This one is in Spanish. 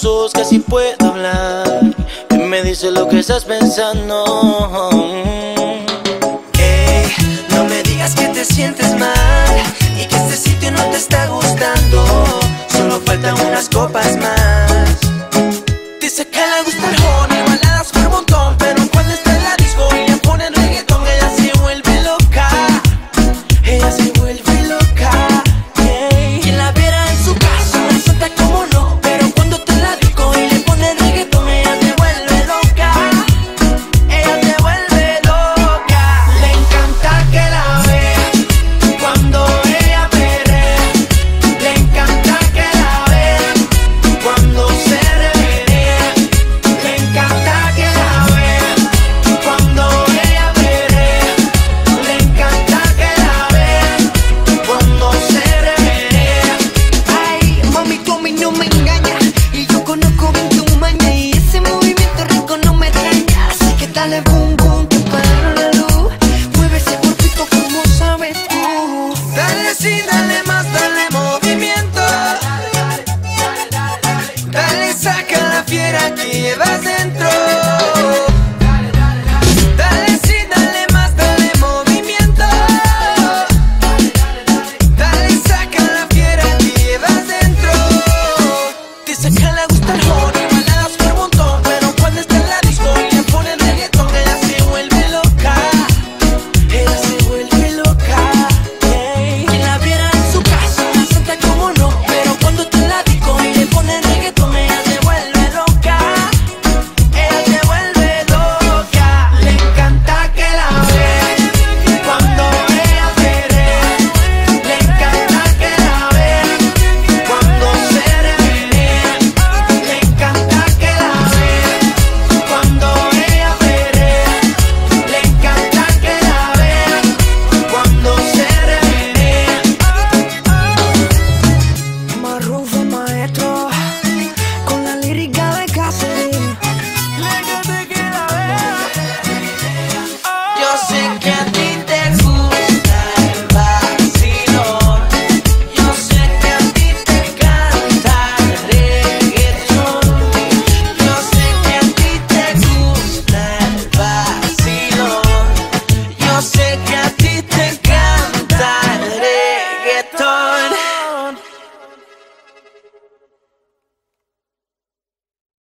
tus ojos casi puedo hablar. Y me dice lo que estás pensando. Ey, no me digas que te sientes mal y que este sitio no te está gustando. Solo faltan unas copas más. Dice que le gusta el honey, baladas por montón, pero cuando está en la disco y le ponen reggaetón, ella se vuelve loca. Ella se vuelve loca. Yeah. Quien la viera en su casa, una santa como no, pero cuando está en la disco y le ponen reggaetón, ella se vuelve loca. Ella se vuelve loca. Le encanta que la vean cuando ella perrea. Le encanta que la vean cuando se revenea. Le encanta que la vean cuando ella perrea. Le encanta que la vean cuando se revenea. Ay, mami, tú a mí no me engañas y yo conozco bien tu maña, y ese movimiento rico no me extraña. Así que dale boom boom, que para la luz. Mueve ese cuerpito como sabes tú. Dale sí, dale más, dale movimiento. Dale, saca la fiera que llevas dentro. Dale sí, dale más, dale movimiento. Dale, saca la fiera que llevas dentro. Dice que le gusta el honey, baladas por montón, pero cuando está en la disco y le ponen reggaetón, ella se vuelve loca. Ella se vuelve loca. Yeah. Quien la viera en su casa, una santa como no, pero cuando está en la disco y le ponen reggaetón, ella se vuelve loca. Ella se vuelve loca. Le encanta que la vean cuando ella perrea. Le encanta que la vean cuando se revenea. Le encanta que la vean cuando ella perrea. Le encanta que la vean cuando se revenea. Marrufo maestro con la lírica de Caserín. Yo sé que a ti te gusta el vacilón. Yo sé que a ti te encanta el reggaetón. Yo sé que a ti te gusta el vacilón. Yo sé que